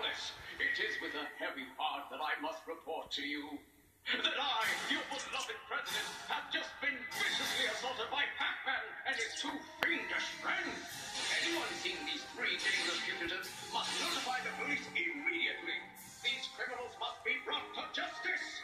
Powerless, it is with a heavy heart that I must report to you that I, your beloved president, have just been viciously assaulted by Pac-Man and his two fiendish friends. Anyone seeing these three dangerous fugitives must notify the police immediately. These criminals must be brought to justice.